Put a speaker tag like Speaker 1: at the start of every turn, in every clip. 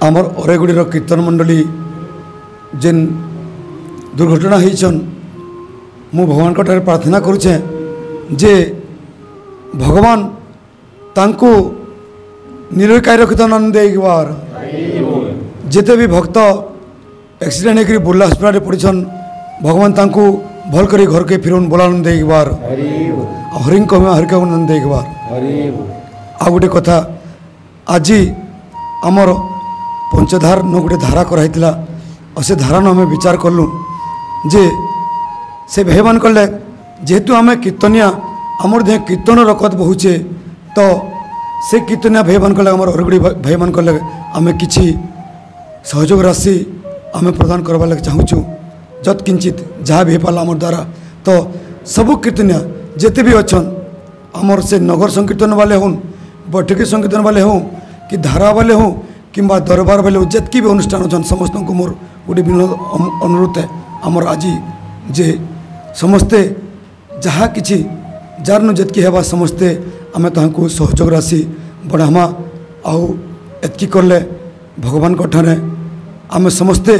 Speaker 1: आमर अरेगुड़ी कीर्तन मंडली जेन दुर्घटना होइछन मु भगवान ठारे प्रार्थना करुचे जे भगवान तांको निरोकाय रखितन देवार जिते भी भक्त एक्सीडेंट होकर बुर्ला हस्पिटाल पड़ीछन भगवान तांको भल करी घर के फिर बोलान देवार हरिंग कह हरिका देवार आ गोटे कथा आज आमर पंचधार न गोटे धारा कराइला और से धारा आम विचार कलु जे से भाई मान कले जेहेतु आम कीर्तनिया आमर देह कीर्तन रकत बहुचे तो से कीर्तनिया भाई मान कले आमर अरगुड़ी भाई मान कले आम किछि सहयोग राशि आम प्रदान करवा लगे चाहूँ जत किंचित जहाँ भी पाला आमर द्वारा तो सबू कीर्तनिया जेते भी अच्छन आमर से नगर संकीर्तन वाले हों बैठकी संकीर्तन वाले हों कि धारा वाले हों कि दरबार वाले हो जितकी भी अनुष्ठान अच्छन समस्त को मोर गोटे अनुरोध है आमर आज जे समस्ते जहाँ किछि जार न जितकी हेबा समस्ते आम तांको सहयोग राशि बढ़ामा आउ एतकी करले भगवान ठारे आम समस्ते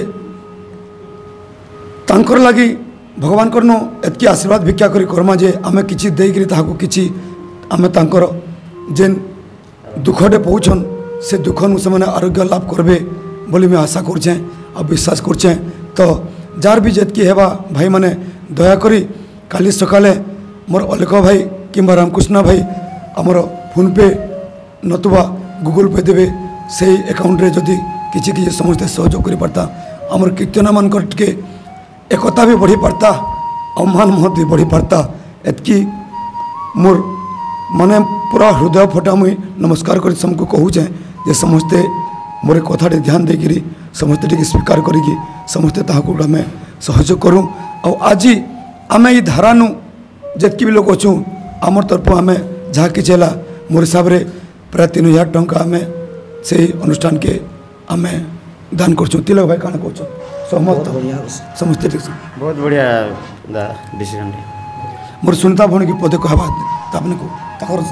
Speaker 1: तांकर लगी भगवान करनो एतकी आशीर्वाद भिक्षा करी करमा जे आम किछि देइकरी ताहाको किछि आम तांकर जेन दुखटे पहुँचन से दुख से मैंने आरोग्य लाभ करबे बोली मैं आशा करछे और विश्वास करछे तो जार भी जेतकी हेबा भाई माने दया करी काली सकाले मोर अलक भाई किंबा रामकृष्ण भाई आमर फोन पे नतुबा गूगल पे देवे से अकाउंट रे जदि किछि किछि समस्त सहयोग करि पारता आमर कीर्तन मान के एकता भी बढ़ी पारता अम्मान महत भी बढ़ी पारता एतकी मोर माने पूरा हृदय फटा मुई नमस्कार कर सबको कहूचे जे समस्ते मोर कथा ध्यान देकरी समस्ते टी स्वीकार करी समस्ते ताहाको आम सहयोग करूँ और आज आम ये धारानु जितकी भी लोग अच्छू आमर तरफ आम जहाँ कि मोर हिसाब से प्राय 3000 टंका आम से अनुष्ठान के आम दान कर तिलक भाई काना कह सहमत समस्ते ठीक
Speaker 2: बहुत बढ़िया डिसीजन
Speaker 1: मोर सुनता भण की पदे कहबा आपने को ताकर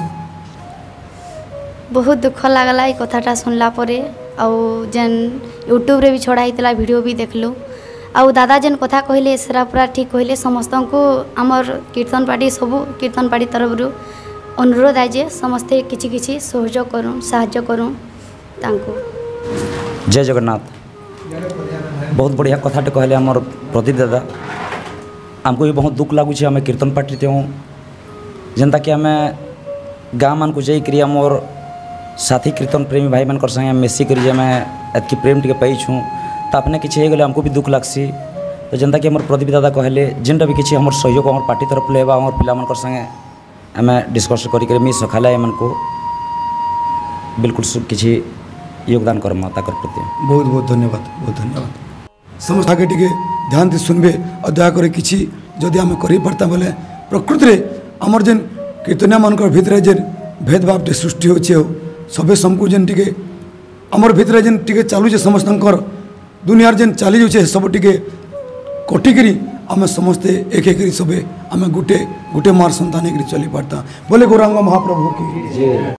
Speaker 3: बहुत दुख लगला ये कथाटा सुनला परे आउ जेन यूट्यूब रे भी छड़ा होता वीडियो भी देखलु आउ दादा जेन कथा कहले सेरा पूरा ठीक कहले समस्त को आमर कीर्तन पार्टी सबू कीर्तन पार्टी तरफ अनुरोध है जे समस्ते किछि किछि सहयोग करूँ साहाय्य करूँ तांको।
Speaker 2: जय जगन्नाथ बहुत बढ़िया कथाटे कहले आमर प्रदीप दादा आमको भी बहुत दुख लगुच आम कीर्तन पार्टी थे जेनता कि आम गाँ मान को जाइए आमर साथी कीर्तन प्रेमी भाई मान संगे मिसिक आम एतकी प्रेम टे पाइछूँ तो अपने किसी गले आमको भी दुख लगसी तो जेनता कि आमर प्रदीप दादा कहले जेनटा भी किसी आमर सहयोग आमर पार्टी तरफ ले आमर पिला मान संगे आम डिस्कस करी मी सखाला एमन को बिल्कुल किसी योगदान करमा ताकर प्रति
Speaker 1: बहुत बहुत धन्यवाद समस्त आगे टे ध्यान दे सुनबे और दयाकोरी किसी जदि आम कर पारता बोले प्रकृति में आमर जेन कीर्तनिया मान भितर जेन भेदभाव टे सृष्टि हो सबे समको जेन टे आमर भितर जेन टे चलुचे समस्त दुनियार जेन चली जाऊे सब टे कटिकी आम समस्ते एक सबे आम गोटे गोटे मार संतान चली पारता बोले गौरांग महाप्रभु की।